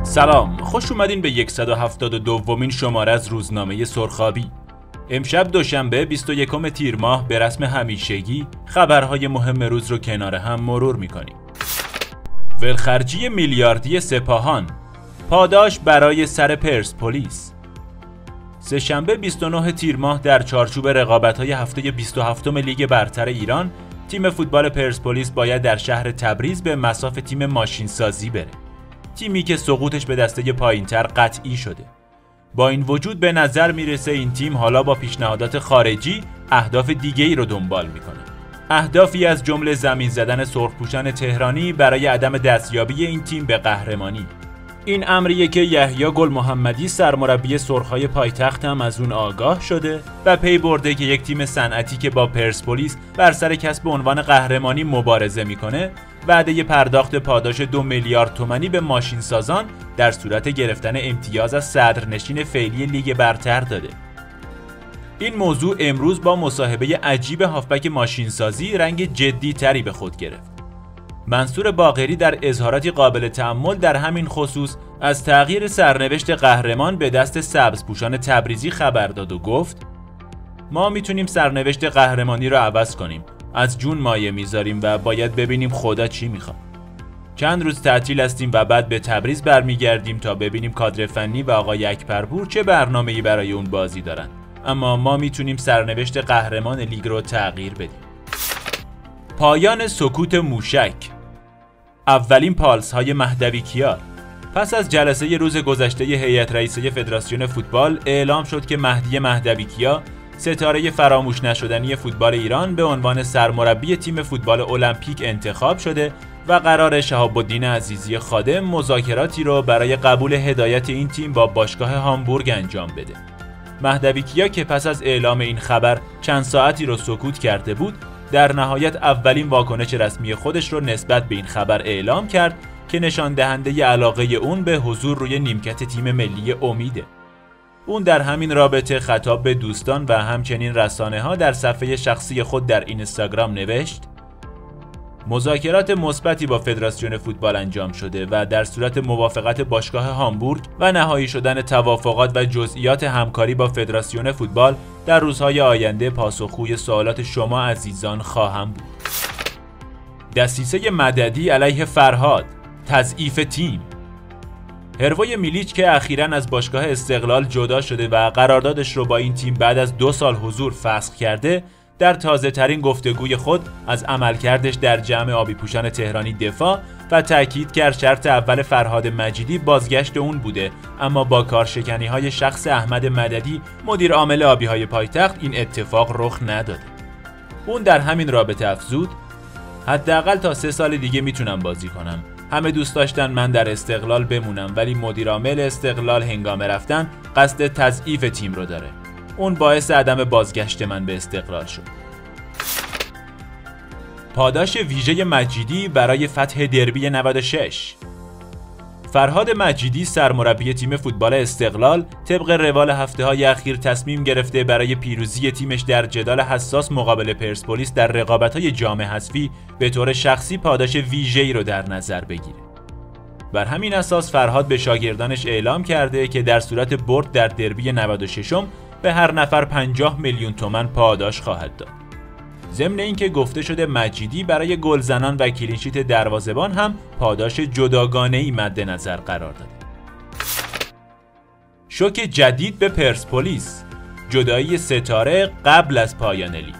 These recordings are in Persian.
سلام، خوش اومدین به 172مین شماره از روزنامه سرخابی. امشب دوشنبه 21 تیر ماه به رسم همیشگی خبرهای مهم روز رو کنار هم مرور میکنیم. ولخرجی میلیاردی سپاهان، پاداش برای سر پرسپولیس. سه‌شنبه 29 تیر ماه در چارچوب رقابت‌های هفته 27 لیگ برتر ایران، تیم فوتبال پرسپولیس باید در شهر تبریز به مصاف تیم ماشینسازی بره. تیمی که سقوطش به دسته پایین‌تر قطعی شده. با این وجود به نظر میرسه این تیم حالا با پیشنهادات خارجی اهداف دیگه‌ای رو دنبال میکنه. اهدافی از جمله زمین زدن سرخپوشان تهرانی برای عدم دستیابی این تیم به قهرمانی. این امریه که یحیی گل محمدی سرمربی سرخ‌های پایتخت هم از اون آگاه شده و پی برده که یک تیم صنعتی که با پرسپولیس بر سر کسب عنوان قهرمانی مبارزه میکنه، وعده پرداخت پاداش 2 میلیارد تومانی به ماشینسازان در صورت گرفتن امتیاز از صدرنشین فعلی لیگ برتر داده. این موضوع امروز با مصاحبه عجیب هافبک ماشینسازی رنگ جدی تری به خود گرفت. منصور باقری در اظهاراتی قابل تأمل در همین خصوص از تغییر سرنوشت قهرمان به دست سبزپوشان تبریزی خبر داد و گفت: ما میتونیم سرنوشت قهرمانی رو عوض کنیم، از جون مایه میذاریم و باید ببینیم خدا چی میخواد. چند روز تعطیل هستیم و بعد به تبریز برمیگردیم تا ببینیم کادر فنی و آقای اکبرپور چه برنامه‌ای برای اون بازی دارن، اما ما میتونیم سرنوشت قهرمان لیگ رو تغییر بدیم. پایان سکوت موشک. اولین پالس های مهدوی کیا. پس از جلسه روز گذشته هیئت رئیسه فدراسیون فوتبال اعلام شد که مهدی مهدوی کیا، ستاره فراموش نشدنی فوتبال ایران، به عنوان سرمربی تیم فوتبال المپیک انتخاب شده و قرار شهاب الدین عزیزی خادم مذاکراتی رو برای قبول هدایت این تیم با باشگاه هامبورگ انجام بده. مهدوی کیا که پس از اعلام این خبر چند ساعتی رو سکوت کرده بود، در نهایت اولین واکنش رسمی خودش رو نسبت به این خبر اعلام کرد که نشان دهنده علاقه اون به حضور روی نیمکت تیم ملی امیده. اون در همین رابطه خطاب به دوستان و همچنین رسانه‌ها در صفحه شخصی خود در اینستاگرام نوشت: مذاکرات مثبتی با فدراسیون فوتبال انجام شده و در صورت موافقت باشگاه هامبورگ و نهایی شدن توافقات و جزئیات همکاری با فدراسیون فوتبال در روزهای آینده پاسخگوی سوالات شما عزیزان خواهم بود. دسیسه مددی علیه فرهاد، تضعیف تیم. هروی میلیچ که اخیراً از باشگاه استقلال جدا شده و قراردادش رو با این تیم بعد از 2 سال حضور فسخ کرده، در تازه ترین گفتگوی خود از عملکردش در جمع آبی پوشان تهرانی دفاع و تأکید کرد شرط اول فرهاد مجیدی بازگشت اون بوده، اما با کارشکنی های شخص احمد مددی مدیر عامل آبی‌های پایتخت این اتفاق رخ نداده. اون در همین رابطه افزود: حداقل تا 3 سال دیگه میتونم بازی کنم. همه دوست داشتن من در استقلال بمونم، ولی مدیر عامل استقلال هنگام رفتن قصد تضعیف تیم رو داره. اون باعث عدم بازگشت من به استقلال شد. پاداش ویژه مجیدی برای فتح دربی 96. فرهاد مجیدی سرمربی تیم فوتبال استقلال طبق روال هفته‌های اخیر تصمیم گرفته برای پیروزی تیمش در جدال حساس مقابل پرسپولیس در رقابت‌های جام حذفی به طور شخصی پاداش ویژه‌ای رو در نظر بگیره. بر همین اساس فرهاد به شاگردانش اعلام کرده که در صورت برد در دربی 96م به هر نفر 50 میلیون تومان پاداش خواهد داد. ضمن اینکه گفته شده مجیدی برای گلزنان و کلینشیت دروازه‌بان هم پاداش جداگانه‌ای مد نظر قرار داده. شوک جدید به پرسپولیس، جدایی ستاره قبل از پایان لیگ.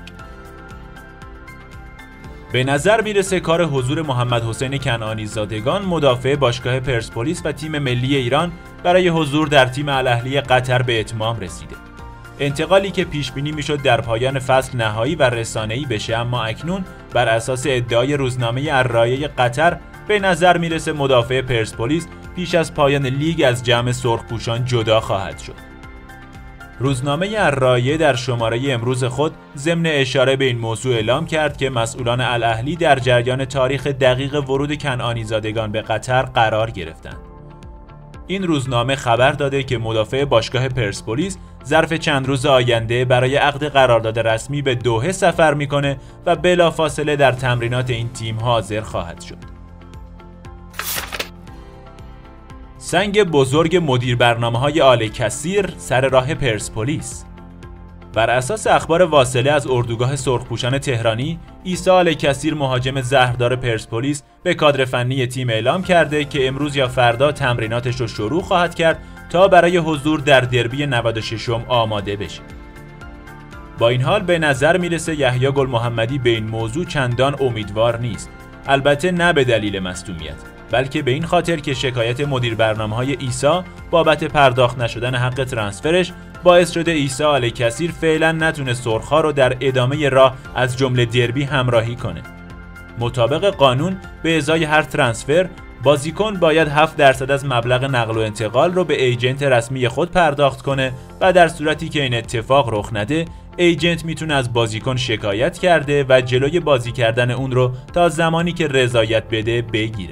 به نظر میرسه کار حضور محمد حسین کنعانی زادگان مدافع باشگاه پرسپولیس و تیم ملی ایران برای حضور در تیم الاهلی قطر به اتمام رسیده. انتقالی که پیش بینی میشد در پایان فصل نهایی و رسانه‌ای بشه، اما اکنون بر اساس ادعای روزنامه الرایه قطر به نظر میرسه مدافع پرسپولیس پیش از پایان لیگ از جمع سرخپوشان جدا خواهد شد. روزنامه الرایه در شماره امروز خود ضمن اشاره به این موضوع اعلام کرد که مسئولان الاهلی در جریان تاریخ دقیق ورود کنعانی زادگان به قطر قرار گرفتند. این روزنامه خبر داده که مدافع باشگاه پرسپولیس ظرف چند روز آینده برای عقد قرارداد رسمی به دوحه سفر میکنه و بلافاصله در تمرینات این تیم حاضر خواهد شد. سنگ بزرگ مدیر برنامه‌های آل کثیر سر راه پرسپولیس. بر اساس اخبار واصله از اردوگاه سرخپوشان تهرانی، عیسی آل کثیر مهاجم زهردار پرسپولیس به کادر فنی تیم اعلام کرده که امروز یا فردا تمریناتش رو شروع خواهد کرد تا برای حضور در دربی 96 آماده بشه. با این حال به نظر میرسه یحیی گل محمدی به این موضوع چندان امیدوار نیست. البته نه به دلیل مصدومیت، بلکه به این خاطر که شکایت مدیر برنامه‌های عیسی بابت پرداخت نشدن حق ترانسفرش باعث شده عیسی آل کثیر فعلا نتونه سرخ‌ها رو در ادامه راه از جمله دربی همراهی کنه. مطابق قانون به ازای هر ترانسفر بازیکن باید 7% از مبلغ نقل و انتقال رو به ایجنت رسمی خود پرداخت کنه و در صورتی که این اتفاق رخ نده ایجنت میتونه از بازیکن شکایت کرده و جلوی بازی کردن اون رو تا زمانی که رضایت بده بگیره.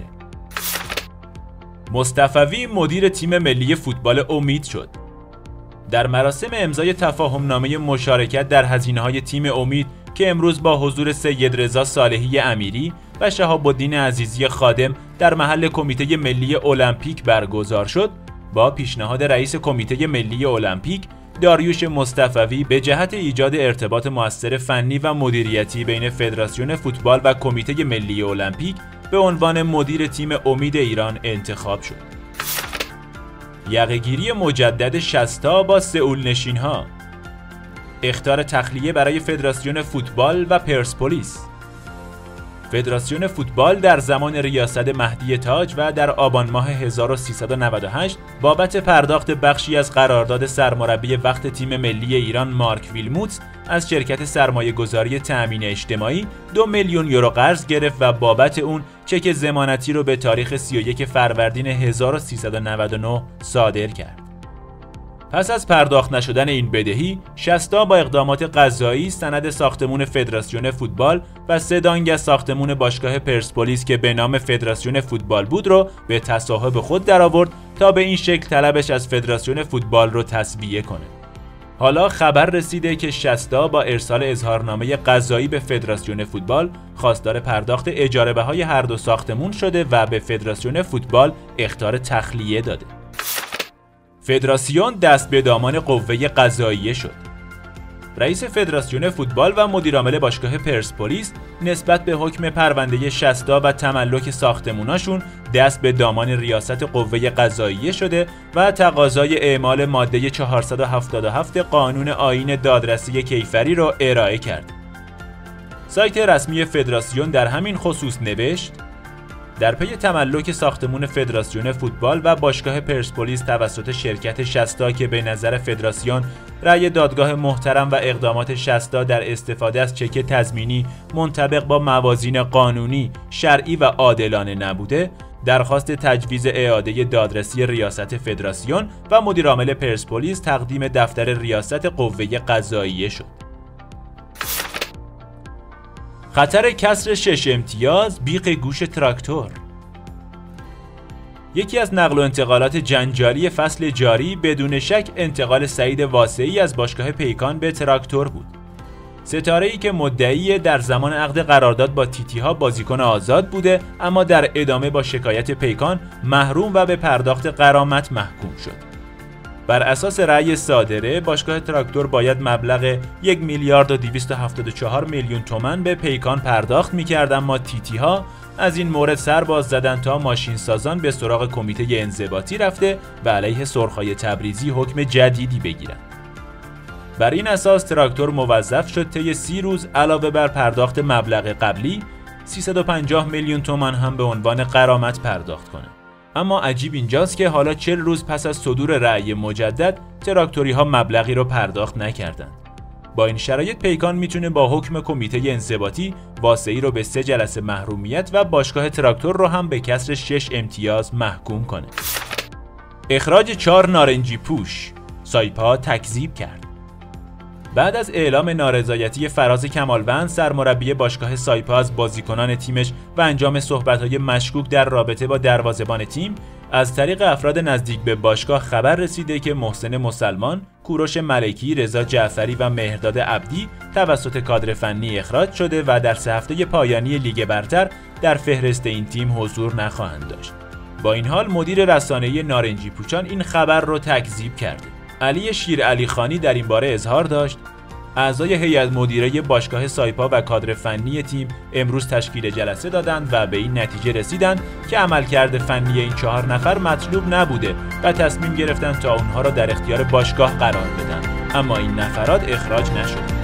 مصطفوی مدیر تیم ملی فوتبال امید شد. در مراسم امضای تفاهمنامه مشارکت در هزینه‌های تیم امید که امروز با حضور سید رضا صالحی امیری و شهاب الدین عزیزی خادم در محل کمیته ملی المپیک برگزار شد، با پیشنهاد رئیس کمیته ملی المپیک داریوش مصطفوی به جهت ایجاد ارتباط مؤثر فنی و مدیریتی بین فدراسیون فوتبال و کمیته ملی المپیک به عنوان مدیر تیم امید ایران انتخاب شد. یقه‌گیری مجدد 60 با سئول نشین‌ها. اخطار تخلیه برای فدراسیون فوتبال و پرسپولیس. فدراسیون فوتبال در زمان ریاست مهدی تاج و در آبان ماه 1398 بابت پرداخت بخشی از قرارداد سرمربی وقت تیم ملی ایران مارک ویلموتس از شرکت سرمایه‌گذاری تأمین اجتماعی 2 میلیون یورو قرض گرفت و بابت اون چک ضمانتی رو به تاریخ 31 فروردین 1399 صادر کرد. پس از پرداخت نشدن این بدهی، 60 با اقدامات قضایی سند ساختمون فدراسیون فوتبال و 3 دانگ از ساختمون باشگاه پرسپولیس که به نام فدراسیون فوتبال بود رو به تصاحب خود درآورد تا به این شکل طلبش از فدراسیون فوتبال رو تسویه کنه. حالا خبر رسیده که 60 با ارسال اظهارنامه قضایی به فدراسیون فوتبال خواستار پرداخت اجاره بهای هر دو ساختمون شده و به فدراسیون فوتبال اخطار تخلیه داده. فدراسیون دست به دامان قوه قضاییه شد. رئیس فدراسیون فوتبال و مدیرعامل باشگاه پرسپولیس نسبت به حکم پرونده 60 و تملک ساختموناشون دست به دامان ریاست قوه قضاییه شده و تقاضای اعمال ماده 477 قانون آیین دادرسی کیفری را ارائه کرد. سایت رسمی فدراسیون در همین خصوص نوشت: در پی تملک ساختمون فدراسیون فوتبال و باشگاه پرسپولیس توسط شرکت 60 که به نظر فدراسیون رأی دادگاه محترم و اقدامات 60 در استفاده از چک تضمینی منطبق با موازین قانونی، شرعی و عادلانه نبوده، درخواست تجویز اعاده دادرسی ریاست فدراسیون و مدیرعامل پرسپولیس تقدیم دفتر ریاست قوه قضاییه شد. خطر کسر 6 امتیاز بیق گوش تراکتور. یکی از نقل و انتقالات جنجالی فصل جاری بدون شک انتقال سعید واسعی از باشگاه پیکان به تراکتور بود. ستاره‌ای که مدعی در زمان عقد قرارداد با تیتی‌ها بازیکن آزاد بوده، اما در ادامه با شکایت پیکان محروم و به پرداخت غرامت محکوم شد. بر اساس رأی صادره، باشگاه تراکتور باید مبلغ 1 میلیارد و 274 میلیون تومان به پیکان پرداخت می‌کرد، اما تیتی‌ها از این مورد سر باز زدن تا ماشین سازان به سراغ کمیته انضباطی رفته و علیه سرخای تبریزی حکم جدیدی بگیرند. بر این اساس تراکتور موظف شد طی 30 روز علاوه بر پرداخت مبلغ قبلی 350 میلیون تومان هم به عنوان غرامت پرداخت کنه. اما عجیب اینجاست که حالا 40 روز پس از صدور رأی مجدد تراکتوری ها مبلغی رو پرداخت نکردند. با این شرایط پیکان میتونه با حکم کمیته انضباطی واسعی رو به 3 جلسه محرومیت و باشگاه تراکتور رو هم به کسر 6 امتیاز محکوم کنه. اخراج 4 نارنجی پوش، سایپا تکذیب کرد. بعد از اعلام نارضایتی فراز کمالوند سرمربی باشگاه سایپا از بازیکنان تیمش و انجام صحبت‌های مشکوک در رابطه با دروازه‌بان تیم، از طریق افراد نزدیک به باشگاه خبر رسیده که محسن مسلمان، کوروش ملکی، رضا جعفری و مهرداد عبدی توسط کادر فنی اخراج شده و در 3 هفته پایانی لیگ برتر در فهرست این تیم حضور نخواهند داشت. با این حال مدیر رسانه‌ای نارنجی پوچان این خبر رو تکذیب کرده. علی شیرعلی خانی در این باره اظهار داشت: اعضای هیئت مدیره باشگاه سایپا و کادر فنی تیم امروز تشکیل جلسه دادند و به این نتیجه رسیدند که عملکرد فنی این 4 نفر مطلوب نبوده و تصمیم گرفتند تا اونها را در اختیار باشگاه قرار بدن، اما این نفرات اخراج نشد.